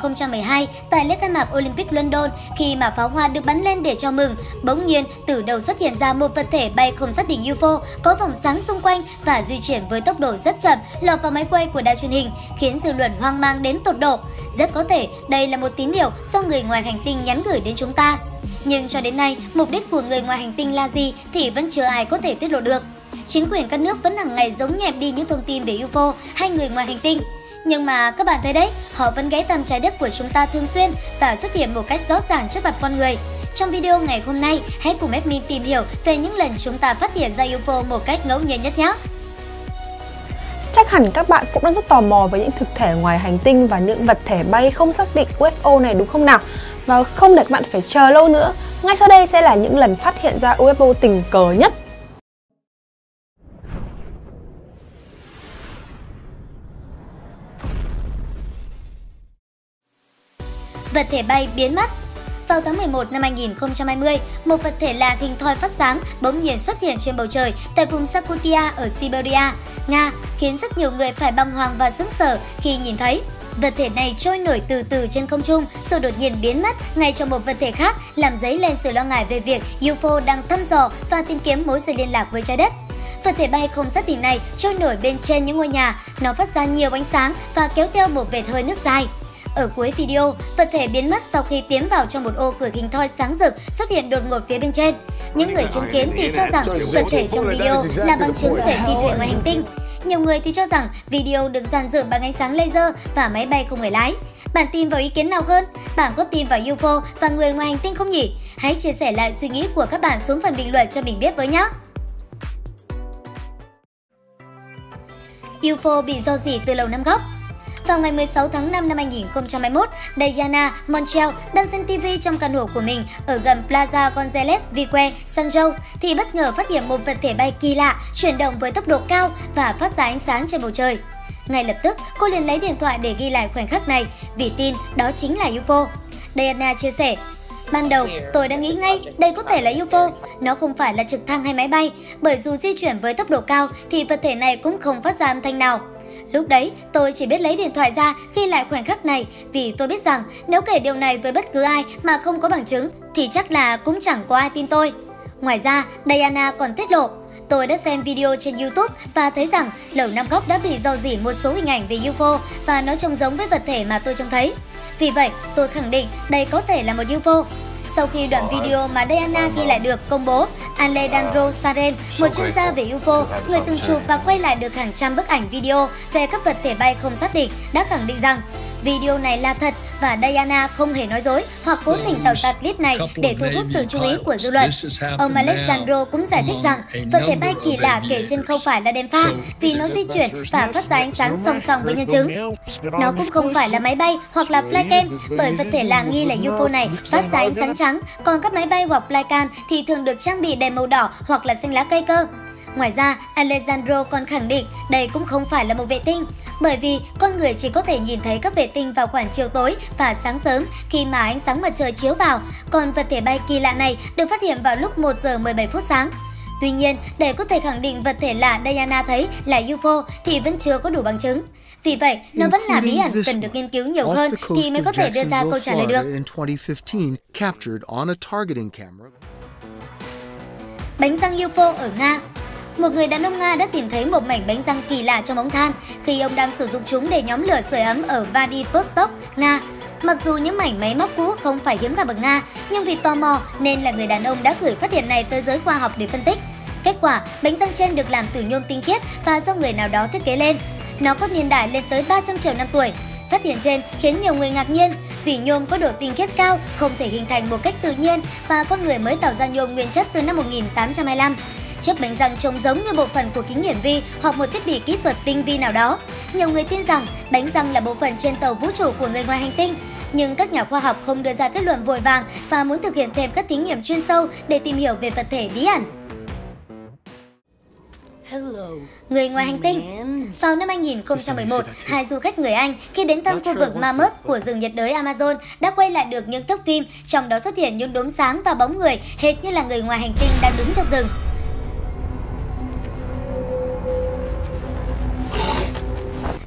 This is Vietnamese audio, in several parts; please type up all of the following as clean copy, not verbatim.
2012 tại lễ khai mạc Olympic London, khi mà pháo hoa được bắn lên để chào mừng, bỗng nhiên từ đầu xuất hiện ra một vật thể bay không xác định UFO có vòng sáng xung quanh và di chuyển với tốc độ rất chậm lọt vào máy quay của đài truyền hình, khiến dư luận hoang mang đến tột độ. Rất có thể đây là một tín hiệu do người ngoài hành tinh nhắn gửi đến chúng ta. Nhưng cho đến nay, mục đích của người ngoài hành tinh là gì thì vẫn chưa ai có thể tiết lộ được. Chính quyền các nước vẫn hàng ngày giấu nhẹm đi những thông tin về UFO hay người ngoài hành tinh. Nhưng mà các bạn thấy đấy, họ vẫn ghé thăm trái đất của chúng ta thường xuyên và xuất hiện một cách rõ ràng trước mặt con người. Trong video ngày hôm nay, hãy cùng admin tìm hiểu về những lần chúng ta phát hiện ra UFO một cách ngẫu nhiên nhất nhé. Chắc hẳn các bạn cũng đang rất tò mò với những thực thể ngoài hành tinh và những vật thể bay không xác định UFO này đúng không nào? Và không để các bạn phải chờ lâu nữa, ngay sau đây sẽ là những lần phát hiện ra UFO tình cờ nhất. Vật thể bay biến mất. Vào tháng 11 năm 2020, một vật thể lạ hình thoi phát sáng bỗng nhiên xuất hiện trên bầu trời tại vùng Yakutia ở Siberia, Nga, khiến rất nhiều người phải bàng hoàng và sững sờ khi nhìn thấy. Vật thể này trôi nổi từ từ trên không trung rồi đột nhiên biến mất ngay trong một vật thể khác, làm dấy lên sự lo ngại về việc UFO đang thăm dò và tìm kiếm mối dây liên lạc với trái đất. Vật thể bay không xác định này trôi nổi bên trên những ngôi nhà, nó phát ra nhiều ánh sáng và kéo theo một vệt hơi nước dài. Ở cuối video, vật thể biến mất sau khi tiến vào trong một ô cửa hình thoi sáng rực xuất hiện đột ngột phía bên trên. Những người chứng kiến thì cho rằng vật thể trong video là bằng chứng về phi thuyền ngoài hành tinh. Nhiều người thì cho rằng video được dàn dựng bằng ánh sáng laser và máy bay không người lái. Bạn tin vào ý kiến nào hơn? Bạn có tin vào UFO và người ngoài hành tinh không nhỉ? Hãy chia sẻ lại suy nghĩ của các bạn xuống phần bình luận cho mình biết với nhé! UFO bị rò rỉ từ Lầu Năm Góc. Vào ngày 16 tháng 5 năm 2021, Diana Montiel đang xem TV trong căn hộ của mình ở gần Plaza González Vique, San Jose thì bất ngờ phát hiện một vật thể bay kỳ lạ chuyển động với tốc độ cao và phát ra ánh sáng trên bầu trời. Ngay lập tức, cô liền lấy điện thoại để ghi lại khoảnh khắc này vì tin đó chính là UFO. Diana chia sẻ: "Ban đầu, tôi đã nghĩ ngay đây có thể là UFO, nó không phải là trực thăng hay máy bay, bởi dù di chuyển với tốc độ cao thì vật thể này cũng không phát ra âm thanh nào. Lúc đấy, tôi chỉ biết lấy điện thoại ra ghi lại khoảnh khắc này vì tôi biết rằng nếu kể điều này với bất cứ ai mà không có bằng chứng thì chắc là cũng chẳng có ai tin tôi." Ngoài ra, Diana còn tiết lộ: "Tôi đã xem video trên YouTube và thấy rằng Lầu Năm Góc đã bị rò rỉ một số hình ảnh về UFO và nó trông giống với vật thể mà tôi trông thấy. Vì vậy, tôi khẳng định đây có thể là một UFO." Sau khi đoạn video mà Diana ghi lại được công bố, Alejandro Saren, một chuyên gia về UFO, người từng chụp và quay lại được hàng trăm bức ảnh video về các vật thể bay không xác định, đã khẳng định rằng video này là thật và Diana không hề nói dối hoặc cố tình tạo ra clip này để thu hút sự chú ý của dư luận. Ông Alejandro cũng giải thích rằng vật thể bay kỳ lạ kể trên không phải là đèn pha vì nó di chuyển và phát ra ánh sáng song song với nhân chứng. Nó cũng không phải là máy bay hoặc là flycam bởi vật thể lạ nghi là UFO này phát ra ánh sáng trắng, còn các máy bay hoặc flycam thì thường được trang bị đèn màu đỏ hoặc là xanh lá cây cơ. Ngoài ra, Alejandro còn khẳng định đây cũng không phải là một vệ tinh, bởi vì con người chỉ có thể nhìn thấy các vệ tinh vào khoảng chiều tối và sáng sớm khi mà ánh sáng mặt trời chiếu vào, còn vật thể bay kỳ lạ này được phát hiện vào lúc 1 giờ 17 phút sáng. Tuy nhiên, để có thể khẳng định vật thể lạ Diana thấy là UFO thì vẫn chưa có đủ bằng chứng. Vì vậy, nó vẫn là bí ẩn cần được nghiên cứu nhiều hơn thì mới có thể đưa ra câu trả lời được. Bánh răng UFO ở Nga. Một người đàn ông Nga đã tìm thấy một mảnh bánh răng kỳ lạ trong ống than khi ông đang sử dụng chúng để nhóm lửa sưởi ấm ở Vladivostok, Nga. Mặc dù những mảnh máy móc cũ không phải hiếm gặp ở Nga, nhưng vì tò mò nên là người đàn ông đã gửi phát hiện này tới giới khoa học để phân tích. Kết quả, bánh răng trên được làm từ nhôm tinh khiết và do người nào đó thiết kế lên. Nó có niên đại lên tới 300 triệu năm tuổi. Phát hiện trên khiến nhiều người ngạc nhiên vì nhôm có độ tinh khiết cao, không thể hình thành một cách tự nhiên và con người mới tạo ra nhôm nguyên chất từ năm 1825. Chiếc bánh răng trông giống như bộ phận của kính hiển vi hoặc một thiết bị kỹ thuật tinh vi nào đó. Nhiều người tin rằng bánh răng là bộ phận trên tàu vũ trụ của người ngoài hành tinh. Nhưng các nhà khoa học không đưa ra kết luận vội vàng và muốn thực hiện thêm các thí nghiệm chuyên sâu để tìm hiểu về vật thể bí ẩn. Người ngoài hành tinh. Vào năm 2011, hai du khách người Anh khi đến thăm khu vực Mammoth của rừng nhiệt đới Amazon đã quay lại được những thước phim, trong đó xuất hiện những đốm sáng và bóng người hệt như là người ngoài hành tinh đang đứng trong rừng.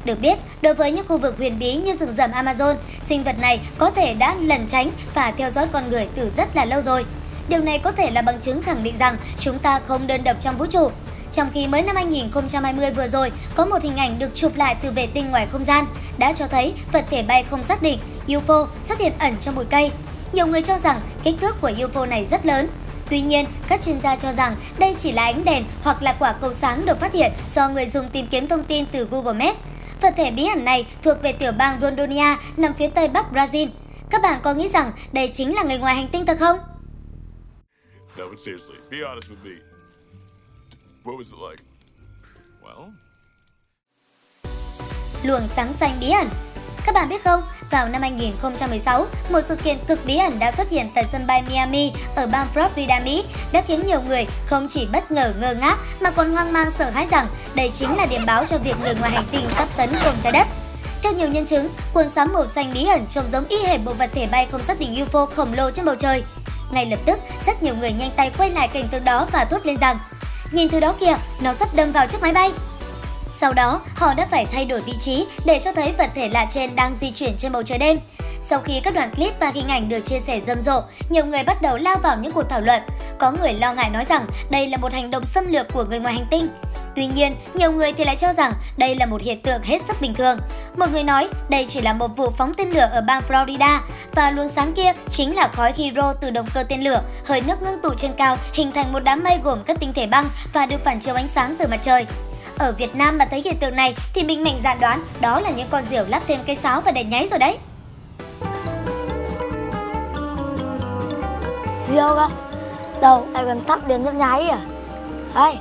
Được biết, đối với những khu vực huyền bí như rừng rậm Amazon, sinh vật này có thể đã lẩn tránh và theo dõi con người từ rất là lâu rồi. Điều này có thể là bằng chứng khẳng định rằng chúng ta không đơn độc trong vũ trụ. Trong khi mới năm 2020 vừa rồi, có một hình ảnh được chụp lại từ vệ tinh ngoài không gian đã cho thấy vật thể bay không xác định UFO xuất hiện ẩn trong bụi cây. Nhiều người cho rằng kích thước của UFO này rất lớn. Tuy nhiên, các chuyên gia cho rằng đây chỉ là ánh đèn hoặc là quả cầu sáng được phát hiện do người dùng tìm kiếm thông tin từ Google Maps. Vật thể bí ẩn này thuộc về tiểu bang Rondônia nằm phía tây bắc Brazil. Các bạn có nghĩ rằng đây chính là người ngoài hành tinh thật không? No, but seriously, be honest with me. What was it like? Well... Luồng sáng xanh bí ẩn. Các bạn biết không, vào năm 2016, một sự kiện cực bí ẩn đã xuất hiện tại sân bay Miami ở bang Florida, Mỹ, đã khiến nhiều người không chỉ bất ngờ ngơ ngác mà còn hoang mang sợ hãi rằng đây chính là điểm báo cho việc người ngoài hành tinh sắp tấn công trái đất. Theo nhiều nhân chứng, cuồng sám màu xanh bí ẩn trông giống y hệt bộ vật thể bay không xác định UFO khổng lồ trên bầu trời. Ngay lập tức, rất nhiều người nhanh tay quay lại cảnh tượng đó và thốt lên rằng: "Nhìn thứ đó kìa, nó sắp đâm vào chiếc máy bay." Sau đó, họ đã phải thay đổi vị trí để cho thấy vật thể lạ trên đang di chuyển trên bầu trời đêm. Sau khi các đoạn clip và hình ảnh được chia sẻ rầm rộ, nhiều người bắt đầu lao vào những cuộc thảo luận. Có người lo ngại nói rằng đây là một hành động xâm lược của người ngoài hành tinh. Tuy nhiên, nhiều người thì lại cho rằng đây là một hiện tượng hết sức bình thường. Một người nói đây chỉ là một vụ phóng tên lửa ở bang Florida và luồng sáng kia chính là khói hydro từ động cơ tên lửa, hơi nước ngưng tụ trên cao hình thành một đám mây gồm các tinh thể băng và được phản chiếu ánh sáng từ mặt trời. Ở Việt Nam mà thấy hiện tượng này thì mình mạnh dạn đoán đó là những con diều lắp thêm cây sáo và đèn nháy rồi đấy. Diều cơ? Đâu, lại còn tắt đèn nhấp nháy à? Đây.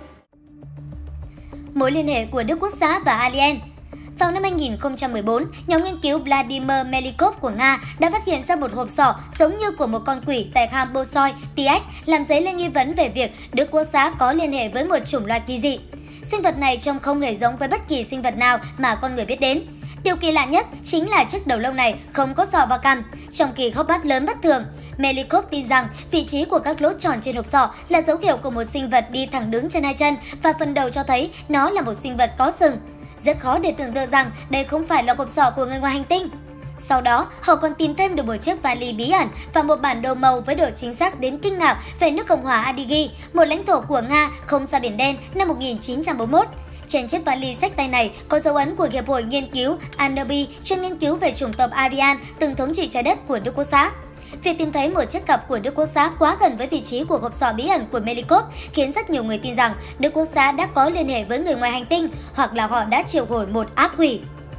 Mối liên hệ của Đức Quốc xã và alien. Vào năm 2014, nhóm nghiên cứu Vladimir Melikov của Nga đã phát hiện ra một hộp sọ giống như của một con quỷ tại hang Bolshoi, TX, làm dấy lên nghi vấn về việc Đức Quốc xã có liên hệ với một chủng loài kỳ dị. Sinh vật này trông không hề giống với bất kỳ sinh vật nào mà con người biết đến. Điều kỳ lạ nhất chính là chiếc đầu lâu này không có sọ và cằm, trong khi hốc mắt lớn bất thường. Melikov tin rằng vị trí của các lỗ tròn trên hộp sọ là dấu hiệu của một sinh vật đi thẳng đứng trên hai chân và phần đầu cho thấy nó là một sinh vật có sừng. Rất khó để tưởng tượng rằng đây không phải là hộp sọ của người ngoài hành tinh. Sau đó, họ còn tìm thêm được một chiếc vali bí ẩn và một bản đồ màu với độ chính xác đến kinh ngạc về nước Cộng hòa Adyghi, một lãnh thổ của Nga không xa Biển Đen năm 1941. Trên chiếc vali xách tay này có dấu ấn của Hiệp hội Nghiên cứu Anarby chuyên nghiên cứu về chủng tộc Aryan từng thống trị trái đất của Đức Quốc xã. Việc tìm thấy một chiếc cặp của Đức Quốc xã quá gần với vị trí của hộp sọ bí ẩn của Melikov khiến rất nhiều người tin rằng Đức Quốc xã đã có liên hệ với người ngoài hành tinh hoặc là họ đã triệu hồi một ác quỷ.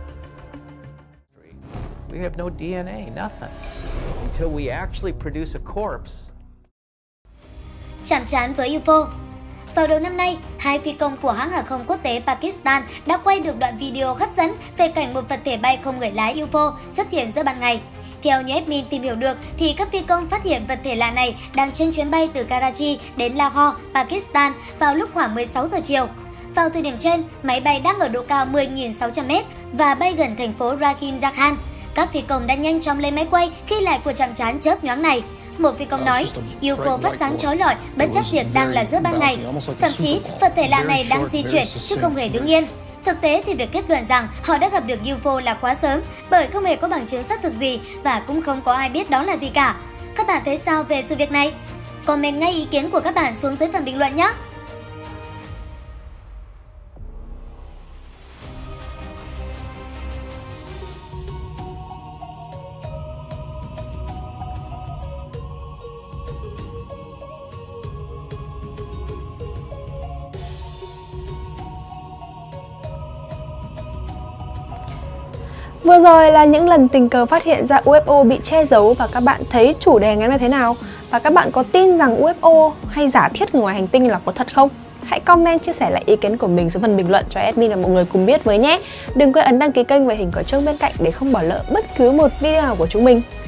We have no DNA, nothing, until we actually produce a corpse. Chạm trán với UFO. Vào đầu năm nay, hai phi công của hãng hàng không quốc tế Pakistan đã quay được đoạn video hấp dẫn về cảnh một vật thể bay không người lái UFO xuất hiện giữa ban ngày. Theo như admin tìm hiểu được, thì các phi công phát hiện vật thể lạ này đang trên chuyến bay từ Karachi đến Lahore, Pakistan vào lúc khoảng 16 giờ chiều. Vào thời điểm trên, máy bay đang ở độ cao 10.600m và bay gần thành phố Rakhine Jharkhand. Các phi công đã nhanh chóng lấy máy quay ghi lại cuộc chạm trán chớp nhoáng này. Một phi công nói, UFO phát sáng chói lọi bất chấp việc đang là giữa ban ngày. Thậm chí, vật thể lạ này đang di chuyển chứ không hề đứng yên. Thực tế thì việc kết luận rằng họ đã gặp được UFO là quá sớm bởi không hề có bằng chứng xác thực gì và cũng không có ai biết đó là gì cả. Các bạn thấy sao về sự việc này? Comment ngay ý kiến của các bạn xuống dưới phần bình luận nhé! Vừa rồi là những lần tình cờ phát hiện ra UFO bị che giấu và các bạn thấy chủ đề ngày hôm nay thế nào? Và các bạn có tin rằng UFO hay giả thiết người ngoài hành tinh là có thật không? Hãy comment chia sẻ lại ý kiến của mình xuống phần bình luận cho admin và mọi người cùng biết với nhé. Đừng quên ấn đăng ký kênh và hình quả chuông bên cạnh để không bỏ lỡ bất cứ một video nào của chúng mình.